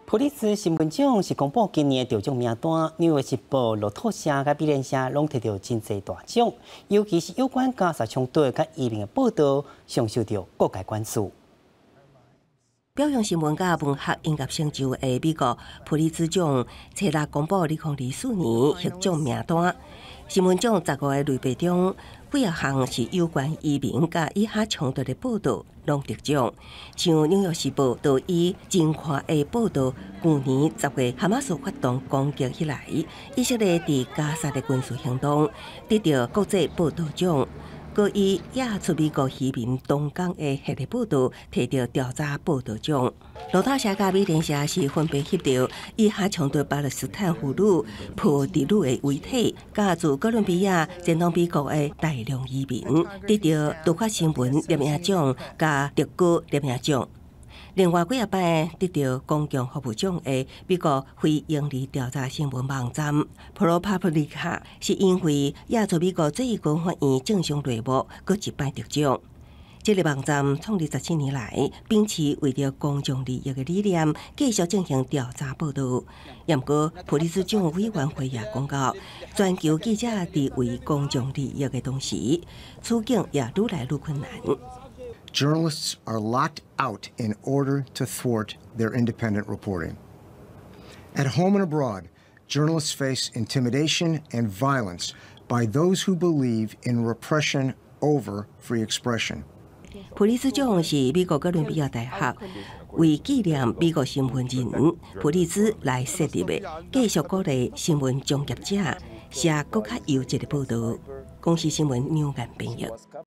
普利兹新闻奖是公布今年得奖名单，《纽约时报》、路透社、甲美联社拢摕到真侪大奖，尤其是有关加沙冲突甲移民的报道，上受到各界关注。 表扬新闻甲文学音乐成就的美国普利兹奖，初六公布2024年获奖名单。新闻奖15个类别中，几啊项是有关移民甲以哈冲突的报道，拢得奖。像《纽约时报》就以真看的报道，去年10月哈马斯发动攻击以来，以色列伫加沙的军事行动，得到国际报道奖。佮以亚出美国移民东港的系列报道，摕到调查报道奖。路透社甲美联社是分别翕到以哈冲突巴勒斯坦妇女破地女的遗体，甲自哥伦比亚前往美国的大量移民，得到独发新闻摄影奖甲特歌摄影奖。另外几啊摆得到公共服务奖的美国非营利调查新闻网站 ProPublica， 是因为亚洲美国这一个法院正常内幕，搁一摆得奖。这个网站创立17年来，秉持为着公众利益的理念，继续进行调查报道。不过，普利兹奖委员会也公告，全球记者伫为公众利益的同时，处境也愈来愈困难。 Journalists are locked out in order to thwart their independent reporting. At home and abroad, journalists face intimidation and violence by those who believe in repression over free expression. 普利兹奖是美国哥伦比亚大学为纪念美国新闻人普利兹来设立的，继续鼓励新闻从业者写更较优质的报道。公司新闻纽眼朋友。